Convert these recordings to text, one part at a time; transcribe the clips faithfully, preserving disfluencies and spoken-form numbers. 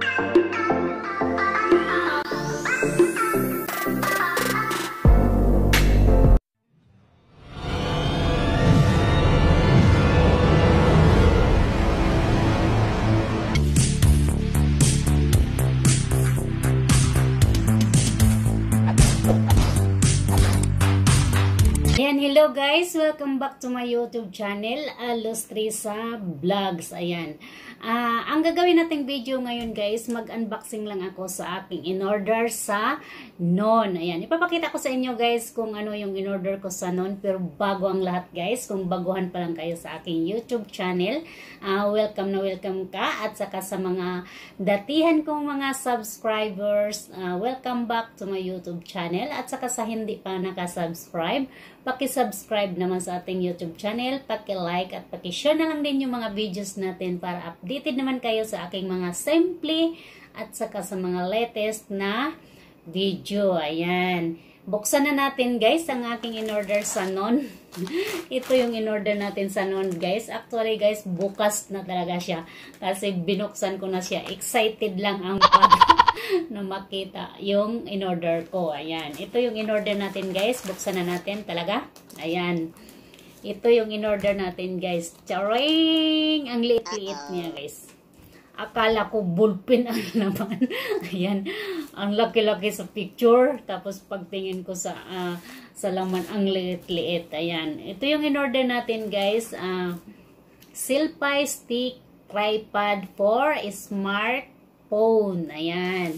Ayan, hello guys! Welcome back to my YouTube channel, Alustrisa Vlogs. Ayan. Uh, ang gagawin nating video ngayon guys, mag-unboxing lang ako sa aking in-order sa Non. Ayan, ipapakita ko sa inyo guys kung ano yung in-order ko sa Non. Pero bago ang lahat guys, kung baguhan pa lang kayo sa aking YouTube channel, uh, welcome na welcome ka. At saka sa mga datihan kong mga subscribers, uh, welcome back to my YouTube channel. At saka sa hindi pa nakasubscribe, paki-subscribe naman sa ating YouTube channel, paki-like at paki-share na lang din yung mga videos natin para updated naman kayo sa aking mga simple at saka sa mga latest na video. Ayan. Buksan na natin guys ang aking in-order sa Non. Ito yung in-order natin sa Non guys. Actually guys, bukas na talaga siya. Kasi binuksan ko na siya. Excited lang ang na makita yung in-order ko. Ayan. Ito yung in-order natin guys. Buksan na natin talaga. Ayan. Ito yung in-order natin guys. Charing! Ang liit-liit niya guys. Akala ko ballpen ang laman. Ayan. Ang laki-laki sa picture. Tapos pagtingin ko sa uh, sa laman, ang liit-liit. Ayan. Ito yung in-order natin guys. Uh, Silpy Stick Tripod for Smartphone. Ayan.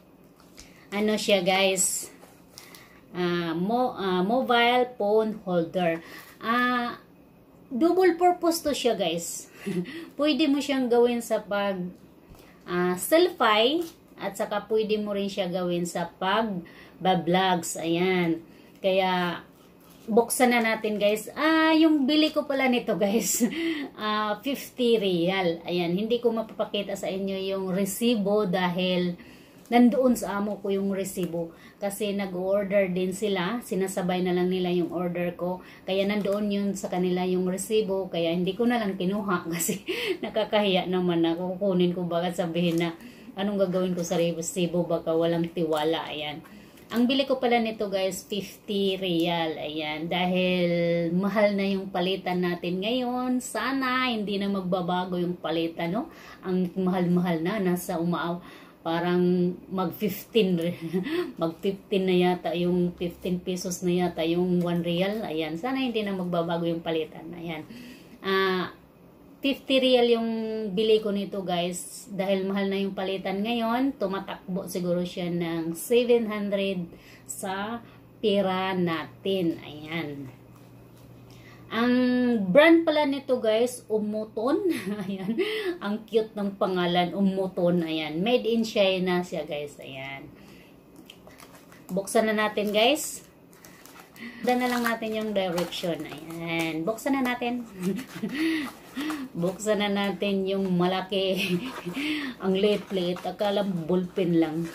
Ano siya guys? Uh, mo, uh, mobile phone holder. Ah... Uh, double purpose to siya guys. Pwede mo siyang gawin sa pag uh, selfie at saka pwede mo rin siya gawin sa pag vlogs. Ayan. Kaya buksan na natin guys. Ah, yung bili ko pala nito guys. uh, fifty real. Ayan. Hindi ko mapapakita sa inyo yung resibo dahil nandoon sa amo ko yung resibo. Kasi nag-order din sila. Sinasabay na lang nila yung order ko. Kaya nandoon yun sa kanila yung resibo. Kaya hindi ko na lang kinuha. Kasi nakakahiya naman na kukunin ko. Baka sabihin na anong gagawin ko sa resibo. Baka walang tiwala. Ayan. Ang bili ko pala nito guys, fifty real. Ayan. Dahil mahal na yung palitan natin ngayon. Sana hindi na magbabago yung palitan. No? Ang mahal-mahal na. Nasa umaaw. Parang mag fifteen mag fifteen na yata yung fifteen pesos na yata yung one real. Ayan, sana hindi na magbabago yung palitan. Ayan. Ah, uh, fifty real yung bili ko nito, guys. Dahil mahal na yung palitan ngayon, tumatakbo siguro siya ng seven hundred sa pera natin. Ayan. Ang brand pala nito guys, Umuton. Ayan. Ang cute ng pangalan, Umuton. Ayan. Made in China siya guys. Ayan. Buksan na natin guys. Dan na lang natin yung direction. Ayan. Buksan na natin. Buksan na natin yung malaki. Ang liit-liit. Akala ballpen lang.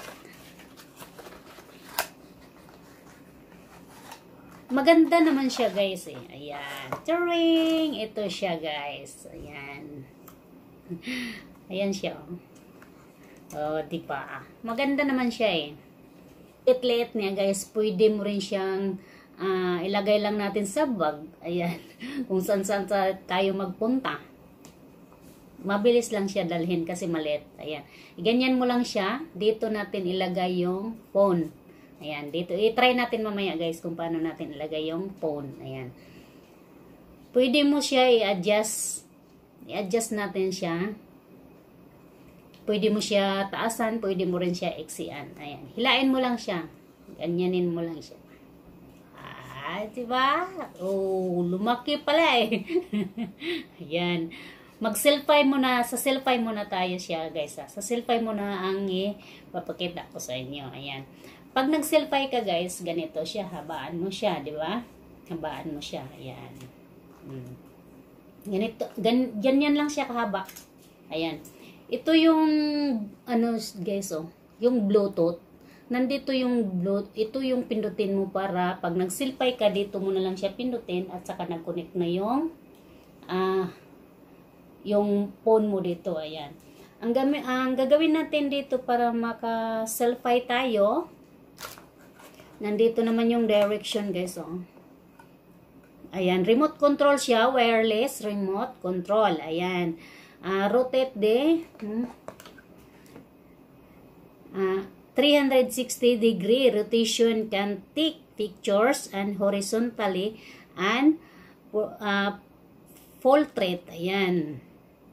Maganda naman siya guys eh. Ayan. Turing! Ito siya guys. Ayan. Ayan siya. Oh, di ba? Maganda naman siya eh. Liit-liit niya guys. Pwede mo rin siyang uh, ilagay lang natin sa bag. Ayan. Kung saan-saan tayo magpunta. Mabilis lang siya dalhin kasi maliit. Ayan. Ganyan mo lang siya. Dito natin ilagay yung phone. Ayan, dito. I-try natin mamaya guys kung paano natin ilagay yung phone. Ayan. Pwede mo siya i-adjust. I-adjust natin siya. Pwede mo siya taasan. Pwede mo rin siya iksian. Ayan. Hilain mo lang siya. Ganyanin mo lang siya. Ah, diba? Oh, lumaki pala eh. Ayan. Mag-selfie muna. Sa selfie muna tayo siya guys. Ha? Sa selfie muna ang ipapakita ko sa inyo. Ayan. Pag nag-selfie ka guys, ganito siya, habaan mo siya, di ba? Habaan mo siya, ayan. Hmm. Ganito, gan, ganyan lang siya kahaba. Ayan. Ito yung, ano guys, oh, yung Bluetooth. Nandito yung Bluetooth, ito yung pindutin mo para pag nag-selfie ka, dito mo na lang siya pindutin at saka nag-connect na yung, ah, uh, yung phone mo dito, ayan. Ang, gami, ang gagawin natin dito para maka-selfie tayo, nandito naman yung direction guys. Oh. Ayan, remote control siya, wireless remote control. Ayan, uh, rotate the hmm, uh, three hundred sixty degree rotation can take pictures and horizontally and uh, portrait. Ayan.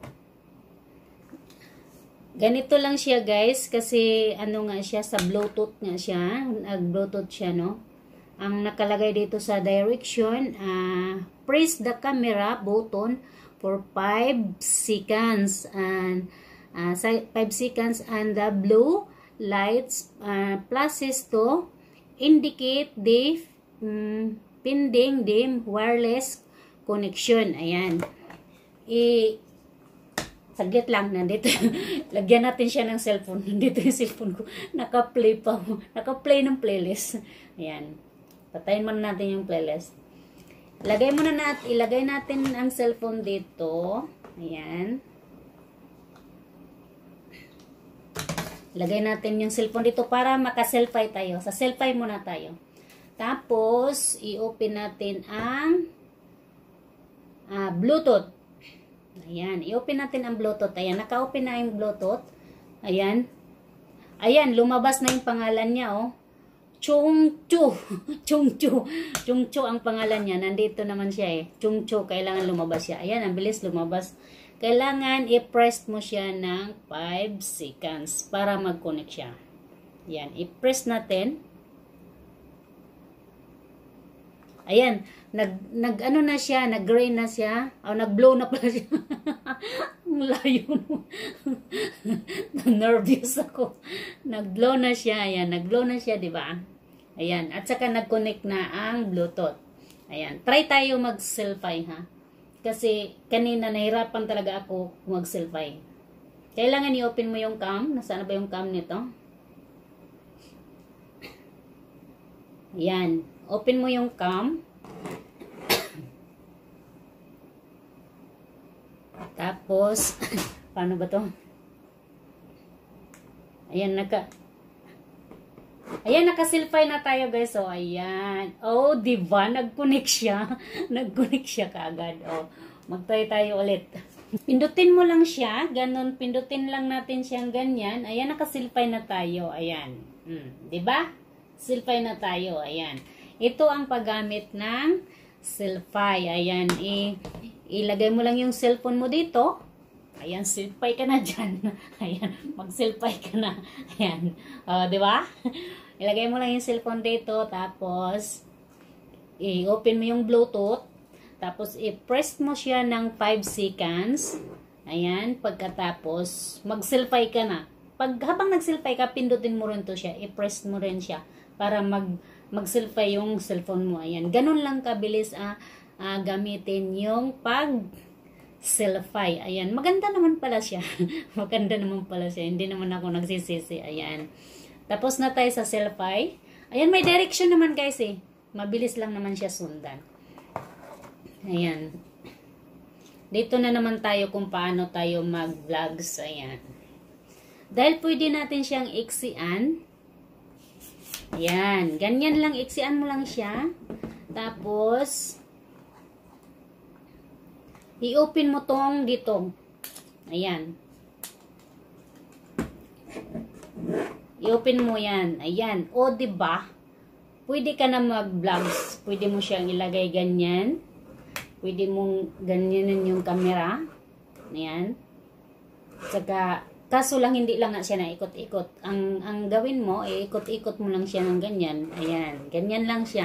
Ganito lang siya guys kasi ano nga siya sa Bluetooth nga siya, nag-Bluetooth siya no. Ang nakalagay dito sa direction, uh, press the camera button for five seconds and uh, five seconds and the blue lights uh, flashes to indicate the um, pending the wireless connection. Ayan. I Saglit lang, nandito. Lagyan natin siya ng cellphone. Nandito yung cellphone ko. Naka-play pa. Naka-play ng playlist. Ayan. Patayin muna natin yung playlist. Ilagay muna natin, ilagay natin ang cellphone dito. Ayan. Ilagay natin yung cellphone dito para maka-selfie tayo. Sa selfie muna tayo. Tapos, i-open natin ang uh, Bluetooth. Ayan, i-open natin ang Bluetooth. Ayan, naka-open na yung Bluetooth. Ayan. Ayan, lumabas na yung pangalan niya, oh. Chungchu. Chungchu. Chungchu ang pangalan niya. Nandito naman siya, eh. Chungchu, kailangan lumabas siya. Ayan, ang bilis lumabas. Kailangan i-press mo siya ng five seconds para mag-connect siya. Ayan, i-press natin. Ayan, nag, nag ano na siya, nag-gray na siya, o nag-blow na pala siya. Ang layo mo. Nervous ako. Nag-blow na siya, ayan, nag-blow na siya, di ba? Ayan, at saka nag-connect na ang Bluetooth. Ayan, try tayo mag-selfie ha. Kasi kanina nahirapan talaga ako mag-selfie. Kailangan i-open mo yung cam. Nasaan ba yung cam nito? Ayan. Open mo yung cam. Tapos, paano ba to? Ayan, naka... Ayan, naka-selfie na tayo guys. So, ayan. Oh, diba? Nag-connect siya. Nag-connect siya kaagad. Oh, mag-try tayo ulit. Pindutin mo lang siya. Ganon, pindutin lang natin siyang ganyan. Ayan, naka-selfie na tayo. Ayan. Hmm, diba? Selfie na tayo. Ayan. Ito ang paggamit ng selfie. Ayan, i ilagay mo lang yung cellphone mo dito. Ayan, selfie ka na dyan. Ayan, mag-selfie ka na. Ayan, uh, di ba? Ilagay mo lang yung cellphone dito, tapos i-open mo yung Bluetooth, tapos i-press mo siya ng five seconds. Ayan, pagkatapos mag-selfie ka na. Pag habang nag-selfie ka, pindutin mo rin to siya. I-press mo rin siya para mag mag-selfie yung cellphone mo. Ayan. Ganun lang kabilis ah, ah, gamitin yung pag-selfie. Ayan. Maganda naman pala siya. Maganda naman pala siya. Hindi naman ako nagsisisi. Ayan. Tapos na tayo sa selfie. Ayan. May direction naman guys eh. Mabilis lang naman siya sundan. Ayan. Dito na naman tayo kung paano tayo mag-vlogs. Ayan. Dahil pwede natin siyang iksian. Ayan. Ganyan lang. Iksian mo lang siya. Tapos, i-open mo tong dito. Ayan. I-open mo yan. Ayan. O, diba? Pwede ka na mag-vlogs. Pwede mo siyang ilagay ganyan. Pwede mong ganyanin yung camera. Ayan. Saka, kaso lang hindi lang nga siya na ikot-ikot. Ang, ang gawin mo, ikot-ikot mo lang siya ng ganyan. Ayan. Ganyan lang siya.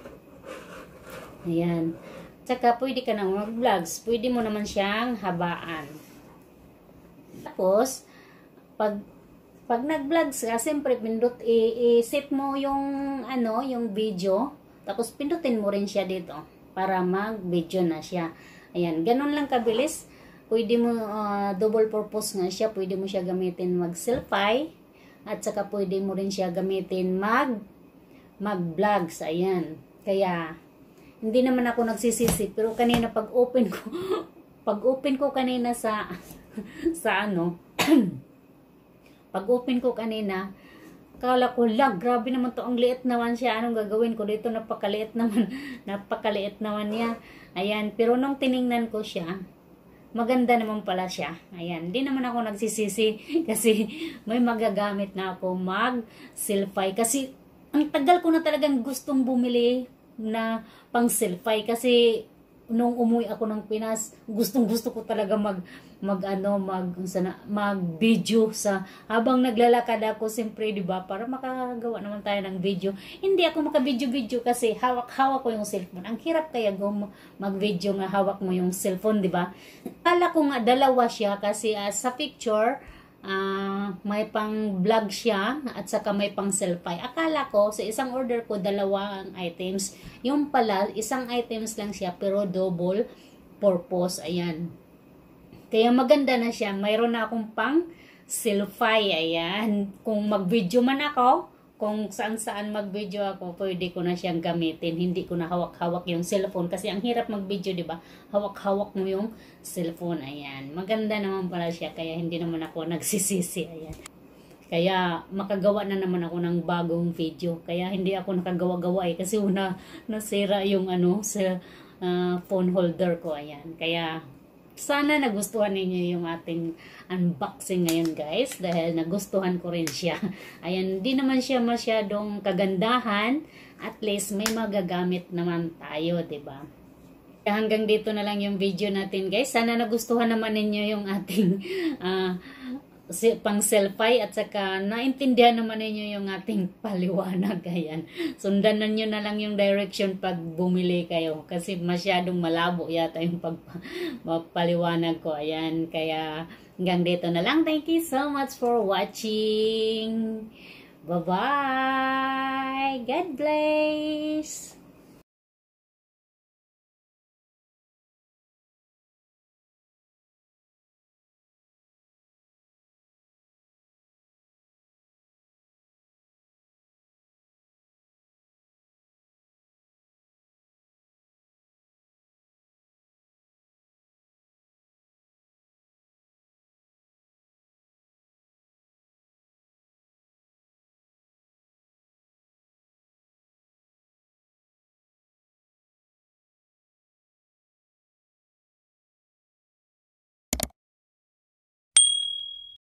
Ayan. Saka, pwede ka na mag-vlogs. Pwede mo naman siyang habaan. Tapos, pag pag nag-vlogs ka, siyempre, pindot, i-set mo yung, ano, yung video. Tapos, pindutin mo rin siya dito. Para mag-video na siya. Ayan. Ganun lang kabilis. Pwede mo, uh, double purpose nga siya. Pwede mo siya gamitin mag-selfie. At saka pwede mo rin siya gamitin mag, mag-vlogs. Ayan. Kaya, hindi naman ako nagsisisi. Pero kanina pag open ko, pag open ko kanina sa, sa ano, Pag open ko kanina, kala ko, lag, grabe naman to, ang liit naman siya. Anong gagawin ko dito? Napakaliit naman. Napakaliit naman niya. Ayan, pero nung tiningnan ko siya, maganda naman pala siya. Ayan, di naman ako nagsisisi kasi may magagamit na ako mag-selfie. Kasi ang tagal ko na talagang gustong bumili na pang selfie kasi nung umuwi ako ng Pinas, gustong-gusto ko talaga mag mag ano mag sana mag video sa habang naglalakad ako, siyempre, 'di ba? Para makagawa naman tayo ng video. Hindi ako maka-video-video kasi hawak-hawak ko yung cellphone. Ang hirap kaya go mag-video nga hawak mo yung cellphone, 'di ba? Kala ko nga dalawa siya kasi uh, sa picture Uh, may pang vlog siya at saka may pang selfie. Akala ko sa isang order ko dalawang items, yung pala isang items lang siya pero double purpose. Ayan, kaya maganda na siya. Mayroon na akong pang selfie. Ayan, kung mag video man ako, kung saan saan mag video ako, pwede ko na siyang gamitin. Hindi ko na hawak-hawak yung cellphone kasi ang hirap mag video, di ba? Hawak-hawak mo yung cellphone. Ayan, maganda naman pala siya, kaya hindi naman ako nagsisisi. Ayan, kaya makagawa na naman ako ng bagong video. Kaya hindi ako nakagawa-gawa eh, kasi una nasira yung ano sa uh, phone holder ko. Ayan, kaya sana nagustuhan ninyo yung ating unboxing ngayon, guys, dahil nagustuhan ko rin siya. Ayan, di naman siya masyadong kagandahan, at least may magagamit naman tayo, 'di ba? Hanggang dito na lang yung video natin, guys. Sana nagustuhan naman ninyo yung ating uh, pang selfie at saka naintindihan naman ninyo yung ating paliwanag. Ayan, sundan nyo na lang yung direction pag bumili kayo kasi masyadong malabo yata yung pagpaliwanag ko. Ayan, kaya hanggang dito na lang. Thank you so much for watching. Bye bye, God bless.